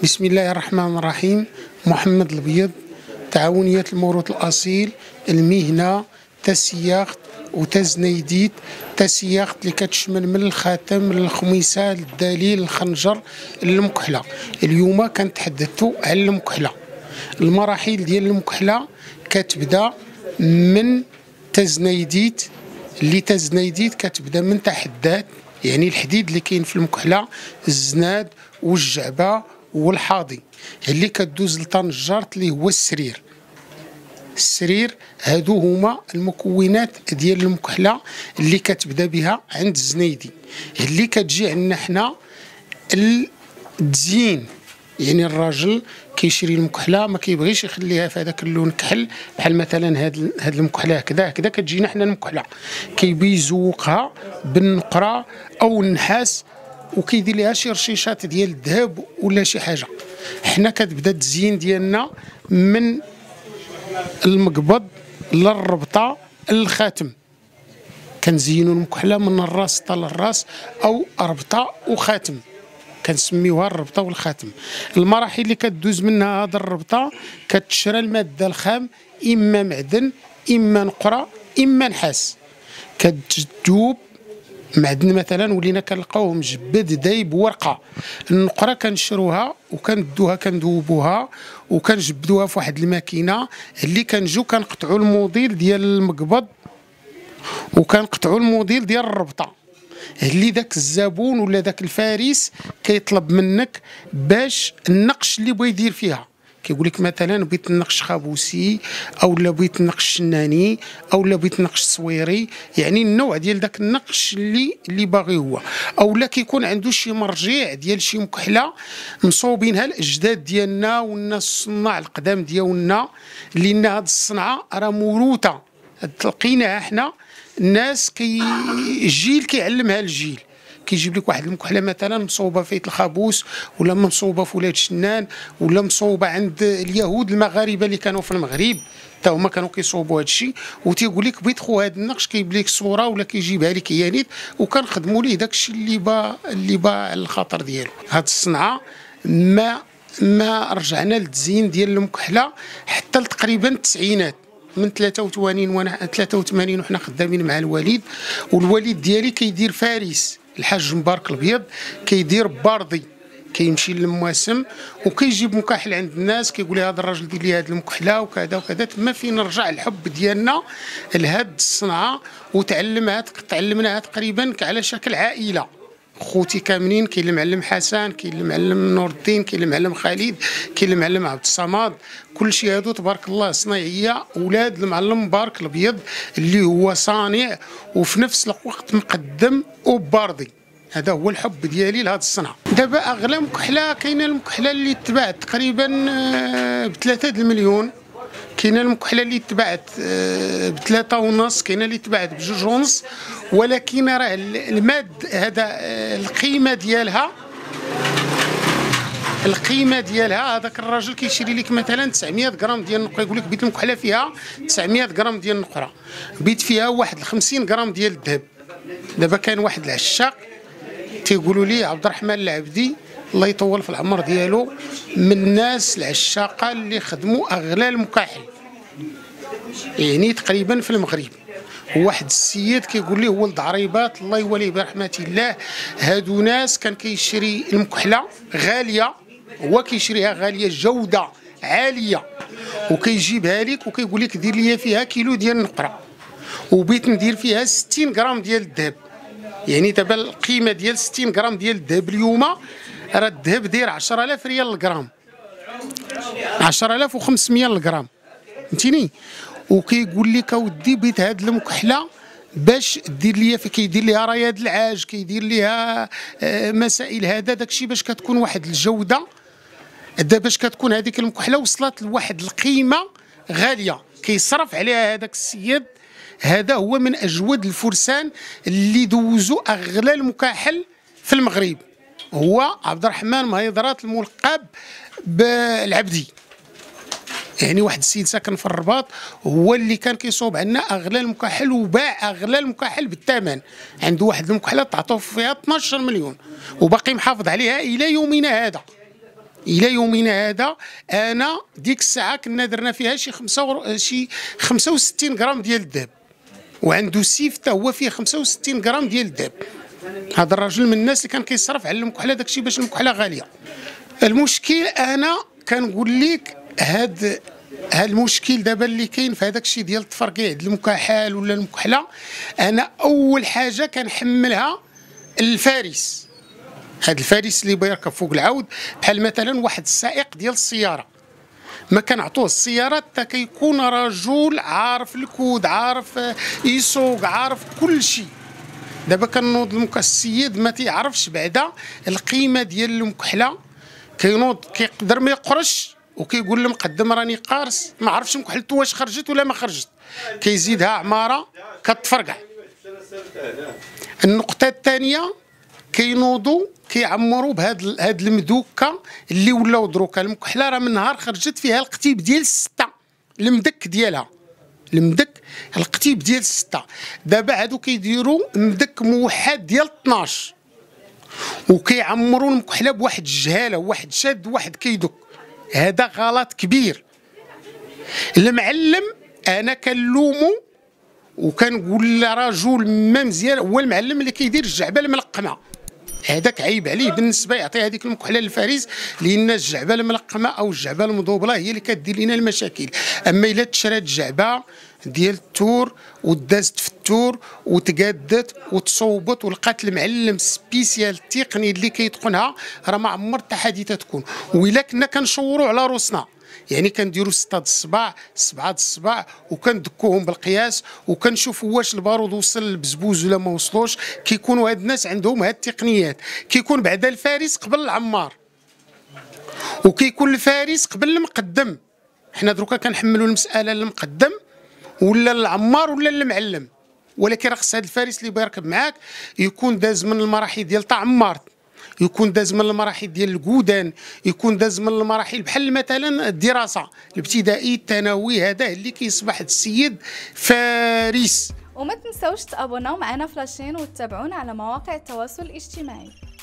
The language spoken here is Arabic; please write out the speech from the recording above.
بسم الله الرحمن الرحيم. محمد البيض، تعاونية الموروث الأصيل، المهنة تسياخت وتزنيديت. تسياخت اللي كتشمل من الخاتم للخميسة للدليل للخنجر للمكحلة. اليوم كنتحدثوا على المكحلة. المراحل ديال المكحلة كتبدا من تزنيديت، اللي تزنيديت كتبدا من تحدات، يعني الحديد اللي كاين في المكحلة، الزناد والجعبة والحاضي، اللي كدوز لطنجرت اللي هو السرير. السرير هادو هما المكونات ديال المكحلة اللي كتبدا بها عند الزنيدي، اللي كتجي عندنا حنا التزيين. يعني الراجل كيشري المكحله ما كيبغيش يخليها في هذاك اللون كحل، بحال مثلا هاد المكحله هكذا كتجينا حنا المكحله كيبي يزوقها بالنقره او النحاس وكيدير لها شي رشيشات ديال الذهب ولا شي حاجه. حنا كتبدا التزيين ديالنا من المقبض للربطه للخاتم. كنزينوا المكحله من الراس حتى للراس، او ربطه وخاتم، كنسميوها الربطه والخاتم. المراحل اللي كدوز منها هذه الربطه، كتشرى الماده الخام، اما معدن اما نقره اما نحاس. كتذوب معدن مثلا ولينا كنلقاوه مجبد دايب ورقه. النقره كنشروها وكندوها كندوبوها وكنجبدوها في واحد الماكينه اللي كنجيو كنقطعوا الموديل ديال المقبض وكنقطعوا الموديل ديال الربطه، اللي داك الزبون ولا داك الفارس كيطلب منك باش النقش اللي بغى يدير فيها. كيقول لك مثلا بغيت نقش خابوسي، او لا بغيت نقش شناني، او لا بغيت نقش تصويري، يعني النوع ديال داك النقش اللي باغي هو. او لا كيكون عنده شي مرجع ديال شي مكحله مصوبينها الاجداد ديالنا والناس الصناع القدام ديالنا، لان هاد الصنعه راه موروثه تلقيناها حنا. الناس الجيل كيعلمها للجيل، كيجيب لك واحد المكحله مثلا مصوبه في الخابوس، ولا مصوبه في ولاد شنان، ولا مصوبه عند اليهود المغاربه اللي كانوا في المغرب، حتى هما كانوا كيصوبوا هذا الشيء، وتيقول لك بغيت خو هذا النقش، كيجيب لك صوره ولا كيجيبها لك هي نيت، وكنخدموا ليه داك الشيء اللي با على الخاطر ديالو. هاد الصنعه ما رجعنا للتزيين ديال المكحله حتى تقريبا التسعينات، من 83 وحنا خدامين مع الوالد. والوالد ديالي كيدير فارس، الحاج مبارك البيض، كيدير باردي، كيمشي للمواسم وكيجيب مكاحل عند الناس، كيقول لي هذا الراجل دير لي هذه المكحله وكذا وكذا. تما فين نرجع الحب ديالنا لهاد الصنعه، تعلمناها تقريبا على شكل عائله. خوتي كاملين، كاين المعلم حسن، كاين المعلم نور الدين، كاين المعلم خالد، كاين المعلم عبد الصمد، كلشي هادو تبارك الله صنايعيه اولاد المعلم مبارك البيض، اللي هو صانع وفي نفس الوقت مقدم وباردي. هذا هو الحب ديالي لهاد الصنعه. دابا اغلى مكحله كاينه المكحله اللي تباعت تقريبا ب3 المليون، كاينه المكحله اللي تباعت ب3.5، كاينه اللي تباعت ب2.5، ولكن راه الماد هذا القيمه ديالها هذاك الراجل كيشري لك مثلا 900 غرام ديال النقره، يقول لك بيت المكحله فيها 900 غرام ديال النقره، بيت فيها واحد 50 غرام ديال الذهب. دابا كان واحد العشاق تيقولوا لي عبد الرحمن العبدي الله يطول في العمر ديالو، من الناس العشاقه اللي خدموا اغلى المكاحل يعني تقريبا في المغرب. واحد السيد كيقول لي ولد عريبات الله يوليه برحمه الله، هادو ناس كان كيشري المكحله غاليه، هو كيشريها غاليه جوده عاليه، وكيجيبها لك وكيقول لك دير لي فيها كيلو ديال النقره، وبيت ندير فيها 60 غرام ديال الذهب. يعني دابا القيمه ديال 60 غرام ديال الذهب اليوم راه الذهب داير 10000 ريال للغرام، 10500 للغرام، فهمتيني. وكيقول لك اودي بيت هاد المكحله باش دير ليا كيدير ليها رياض العاج، كيدير ليها مسائل هذا داكشي باش كتكون واحد الجوده. باش كتكون هذيك المكحله وصلت لواحد القيمه غاليه كيصرف عليها هذاك السيد. هذا هو من اجود الفرسان اللي دوزوا اغلى المكاحل في المغرب، هو عبد الرحمن مهيضرات الملقب بالعبدي. يعني واحد السيد ساكن في الرباط، هو اللي كان كيصوب عندنا اغلى المكحل وباع اغلى المكحل بالثمن. عنده واحد المكحله تعطوه فيها 12 مليون وباقي محافظ عليها الى يومنا هذا. الى يومنا هذا انا ديك الساعه كنا درنا فيها شي 65 غرام ديال الذهب، وعنده سيف حتى هو فيه 65 غرام ديال الذهب. هذا الرجل من الناس اللي كان كيصرف على المكحله، داكشي باش المكحله غاليه. المشكل انا كنقول لك هاد المشكل دابا اللي كاين في هذاك الشيء ديال التفرقيع ديال المكحل ولا المكحله، انا اول حاجه كنحملها الفارس. هاد الفارس اللي بيركب فوق العود، بحال مثلا واحد السائق ديال السياره، ما كنعطوه السياره حتى كيكون رجل عارف الكود، عارف يسوق، عارف كل شيء. دابا كنوض السيد ما تيعرفش بعدا القيمه ديال المكحله، كينوض كيقدر ما يقرش وكيقول للمقدم راني قارس، ما عرفش مكحلته واش خرجت ولا ما خرجت، كيزيدها عماره كتفرقع. النقطه الثانيه كينوضوا كيعمروا بهاد المدوكه اللي ولاو دروكا. المكحله راه من نهار خرجت فيها القتيب ديال 6، المدك ديالها، المدك القتيب ديال 6. دابا هادو كيديروا مدك موحد ديال 12، وكيعمروا المكحله بواحد الجهاله، واحد شاد واحد كيدك. هذا غلط كبير. المعلم انا كنلومو وكنقول لرجل ما مزيان، هو المعلم اللي كيدير الجعبه الملقمه، هذاك عيب عليه بالنسبه يعطي هذيك المكحله للفارس، لان الجعبه الملقمه او الجعبه المضوبله هي اللي كدير لنا المشاكل. اما الا تشرات الجعبه ديال التور ودازت في التور وتقادت وتصوبت ولقات المعلم سبيسيال تقني اللي كيتقنها، راه ما عمر حتى حادثه تكون. وإلا كنا كنشوروا على روسنا، يعني كنديروا 6 د الصباع 7 د الصباع وكندكوهم بالقياس وكنشوفوا واش البارود وصل للبزبوز ولا ما وصلوش. كيكونوا هاد الناس عندهم هاد التقنيات، كيكون بعدا الفارس قبل العمار وكيكون الفارس قبل المقدم. حنا دروكا كنحملوا المساله للمقدم ولا للعمار ولا للمعلم، ولكن راه خص هاد الفارس اللي بيركب معاك يكون داز من المراحل ديال تاع عمار، يكون داز من المراحل ديال الكودان، يكون داز من المراحل بحال مثلا الدراسه الابتدائي الثانوي. هذا اللي كيصبح السيد فارس. وما تنسوش تابوناو معنا فلاشين وتتابعونا على مواقع التواصل الاجتماعي.